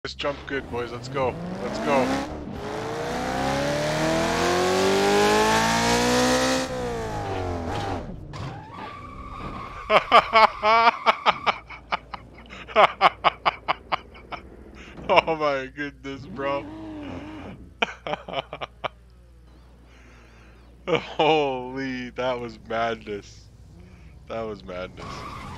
Let's jump good, boys. Let's go. Let's go. Oh my goodness, bro. Holy, that was madness. That was madness.